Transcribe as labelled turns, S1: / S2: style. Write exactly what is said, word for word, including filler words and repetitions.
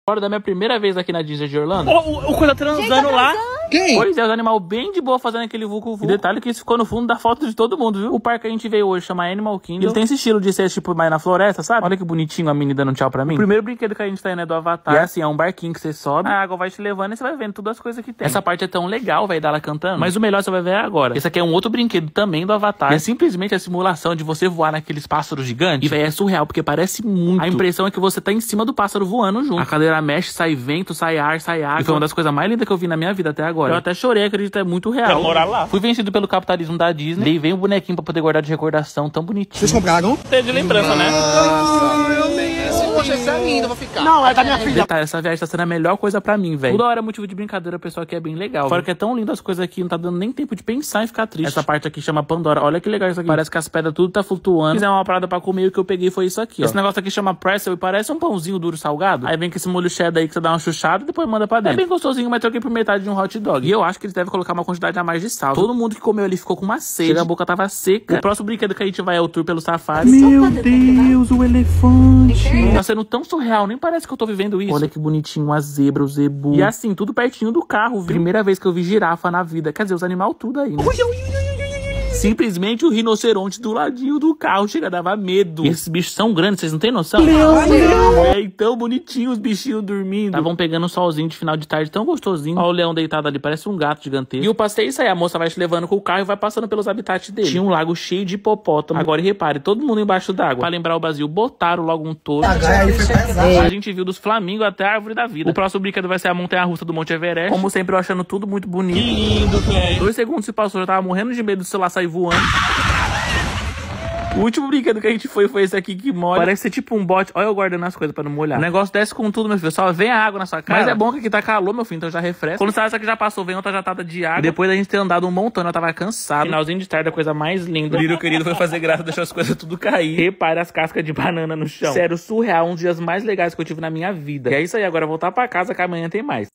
S1: Fora da minha primeira vez aqui na Disney de Orlando.
S2: Ó, o, o coisa transando lá.
S1: Quem? Pois é, os animais bem de boa fazendo aquele vucu vucu. E detalhe que isso ficou no fundo da foto de todo mundo, viu? O parque que a gente veio hoje chama Animal Kingdom. Ele tem esse estilo de ser tipo mais na floresta, sabe? Olha que bonitinho a Minnie dando um tchau pra mim. O primeiro brinquedo que a gente tá indo é do Avatar. E é assim, é um barquinho que você sobe, a água vai te levando e você vai vendo todas as coisas que tem. Essa parte é tão legal, velho, dela cantando. Mas o melhor você vai ver agora. Esse aqui é um outro brinquedo também do Avatar. E é simplesmente a simulação de você voar naqueles pássaros gigantes. E, velho, é surreal, porque parece muito. A impressão é que você tá em cima do pássaro voando junto. A cadeira mexe, sai vento, sai ar, sai água. E foi uma das coisas mais lindas que eu vi na minha vida até agora. Eu até chorei, acredito, é muito real.
S2: Quero morar lá.
S1: Fui vencido pelo capitalismo da Disney. Dei vem um bonequinho pra poder guardar de recordação, tão bonitinho.
S3: Vocês compraram?
S2: Tem de lembrança, né?
S3: Nossa, eu nem esse. Poxa, esse é lindo, eu vou ficar.
S2: Não, é da minha filha.
S1: Detalhe, essa viagem tá sendo a melhor coisa pra mim, velho. Toda hora é motivo de brincadeira, o pessoal aqui é bem legal. Fora que é tão lindo as coisas aqui, não tá dando nem tempo de pensar e ficar triste. Essa parte aqui chama Pandora. Olha que legal isso aqui. Parece que as pedras tudo tá flutuando. Se quiser uma parada pra comer, o que eu peguei foi isso aqui, ó. Esse negócio aqui chama pretzel e parece um pãozinho duro salgado. Aí vem com esse molho cheddar aí que você dá uma chuchada e depois manda pra dentro. É bem gostosinho, mas troquei por metade de um hot dog. E eu acho que eles devem colocar uma quantidade a mais de sal. Todo mundo que comeu ali ficou com uma sede. Chega, a boca tava seca. O próximo brinquedo que a gente vai é o tour pelo safari. Meu Deus, o elefante. Tá sendo tão surreal, nem parece que eu tô vivendo isso. Olha que bonitinho, a zebra, o zebu. E assim, tudo pertinho do carro, viu? Primeira vez que eu vi girafa na vida. Quer dizer, os animais tudo aí, né? Simplesmente o rinoceronte do ladinho do carro chega, dava medo. E esses bichos são grandes, vocês não têm noção? Leão, leão. É tão bonitinho os bichinhos dormindo. Estavam pegando um solzinho de final de tarde tão gostosinho. Olha o leão deitado ali, parece um gato gigantesco. E o passeio é isso aí, a moça vai te levando com o carro e vai passando pelos habitats dele. Tinha um lago cheio de hipopótamo. Agora repare, todo mundo embaixo d'água. Pra lembrar o Brasil, botaram logo um touro. A gente viu dos flamingos até a árvore da vida. O próximo brinquedo vai ser a montanha-russa do Monte Everest. Como sempre, eu achando tudo muito bonito.
S2: Que lindo, velho.
S1: Dois segundos se passou, eu tava morrendo de medo do celular sair voando. O último brinquedo que a gente foi foi esse aqui que molha. Parece ser tipo um bote. Olha eu guardando as coisas pra não molhar. O negócio desce com tudo, meu filho. Só vem a água na sua cara. Mas é bom que aqui tá calor, meu filho, então já refresca. Quando sabe essa aqui já passou, vem outra jatada de água. E depois da gente ter andado um montão, eu tava cansado. Finalzinho de tarde, a coisa mais linda. O Liro querido foi fazer graça, deixou as coisas tudo cair. Repare as cascas de banana no chão. Sério, surreal. Um dos dias mais legais que eu tive na minha vida. E é isso aí, agora voltar pra casa que amanhã tem mais.